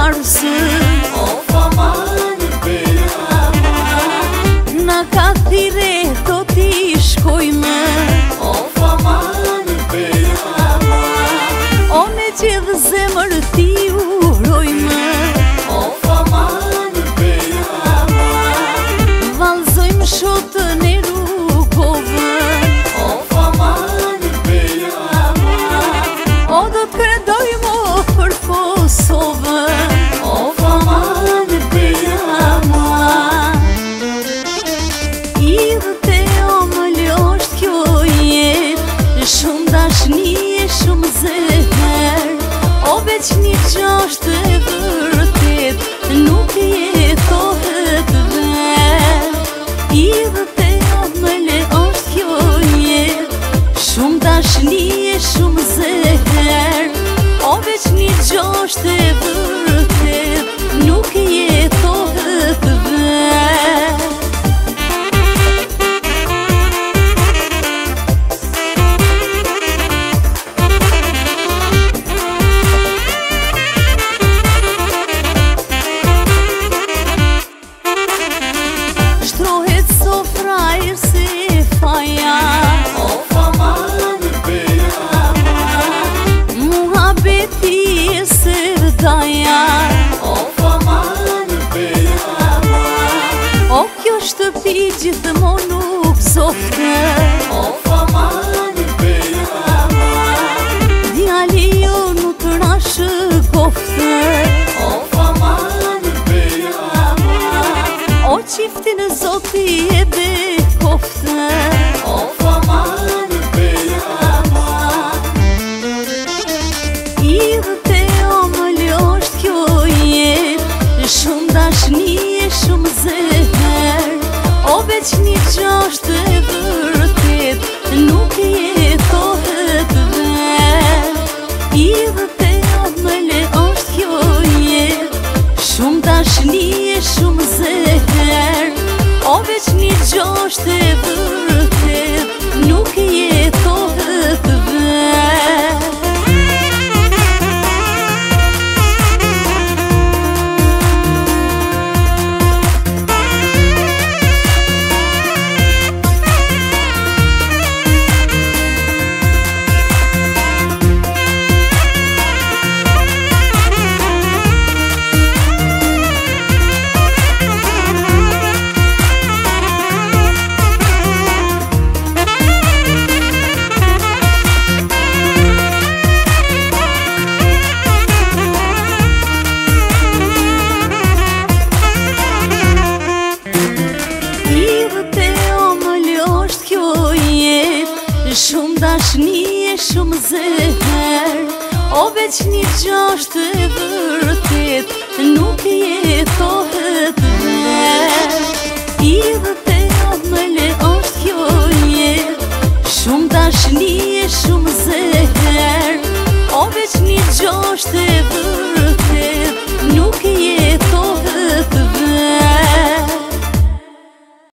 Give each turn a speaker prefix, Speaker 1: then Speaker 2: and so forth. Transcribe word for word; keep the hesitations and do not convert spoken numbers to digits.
Speaker 1: arsë.
Speaker 2: O faman bejama,
Speaker 1: Na ka thire do t'i shkojme.
Speaker 2: o faman bejama,
Speaker 1: O me gjithë zemër t'i urojme.
Speaker 2: o faman bejama,
Speaker 1: Valzojmë shotën e rrugove.
Speaker 2: o faman bejama,
Speaker 1: O do t'kredojmë për Kosovën.
Speaker 2: o faman bejama,
Speaker 1: Idhët e omëll është kjo jetë, shumë dashni e shumë zeher. O veç një gjashtë e vërtet, nuk jetohet vet. Idhët e omëll është kjo jetë, shumë dashni e shumë zeher. O veç një gjashtë e vërtet, nuk jetohet vet. Shtrohet sofra e se faja,
Speaker 2: o faman bejama,
Speaker 1: muhabeti e se vdaja.
Speaker 2: o faman bejama,
Speaker 1: O kjo shtëpi gjithmonë nuk zofte.
Speaker 2: o faman bejama,
Speaker 1: Djali jo nuk rashë kofte.
Speaker 2: o faman bejama,
Speaker 1: O qiftin zoti e be kofte.
Speaker 2: o faman bejama,
Speaker 1: Idhët e omëll është kjo jetë, shumë dashni e shumë zeher. O veç një gjashtë e vërtet, nuk jetohet vet. Idhët e omëll është kjo jetë, shumë dashni e shumë zeher. O veç një gjashtë e vërtet, nuk jetohet vet. Idhët e omëll është kjo jetë, shumë dashni e shumë zeher. O veç një gjashtë e vërtet, nuk jetohet vet. Idhët